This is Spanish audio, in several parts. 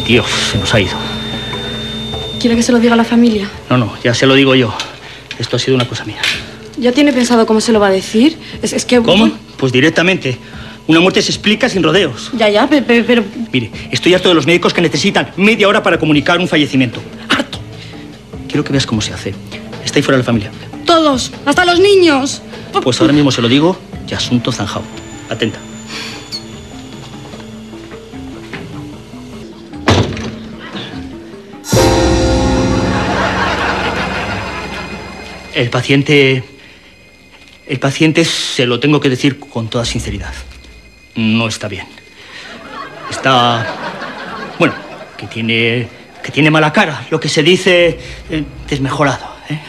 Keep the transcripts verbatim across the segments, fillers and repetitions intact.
tío se nos ha ido. ¿Quiere que se lo diga a la familia? No, no, ya se lo digo yo. Esto ha sido una cosa mía. ¿Ya tiene pensado cómo se lo va a decir? Es, es que... ¿Cómo? Pues directamente. Una muerte se explica sin rodeos. Ya, ya, pero, pero... Mire, estoy harto de los médicos que necesitan media hora para comunicar un fallecimiento. ¡Harto! Quiero que veas cómo se hace. Está ahí fuera de la familia. Todos, hasta los niños. Pues ahora mismo se lo digo y asunto zanjado. Atenta. El paciente... El paciente, se lo tengo que decir con toda sinceridad, no está bien. Está... Bueno, que tiene... que tiene mala cara, lo que se dice eh, desmejorado, ¿eh?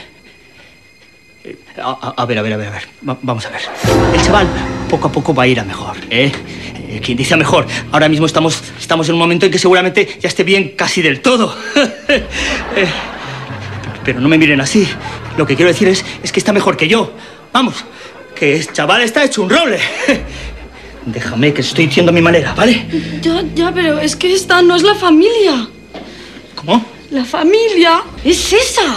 A, a ver, a ver, a ver, a ver. Va, vamos a ver. El chaval poco a poco va a ir a mejor, ¿eh? eh quien dice a mejor. Ahora mismo estamos, estamos en un momento en que seguramente ya esté bien casi del todo. eh, pero no me miren así. Lo que quiero decir es, es que está mejor que yo. Vamos, que el chaval está hecho un roble. Déjame que estoy diciendo a mi manera, ¿vale? Ya, ya, pero es que esta no es la familia. ¿Cómo? La familia es esa.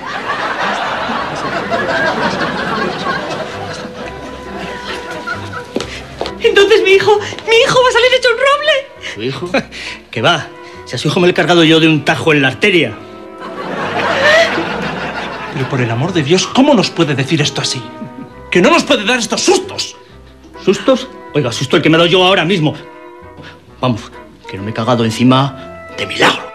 Entonces mi hijo, mi hijo va a salir hecho un roble. ¿Su hijo? ¿Qué va? Si a su hijo me lo he cargado yo de un tajo en la arteria. Pero por el amor de Dios, ¿cómo nos puede decir esto así? ¡Que no nos puede dar estos sustos! ¿Sustos? Oiga, susto el que me he dado yo ahora mismo. Vamos, que no me he cagado encima de milagro.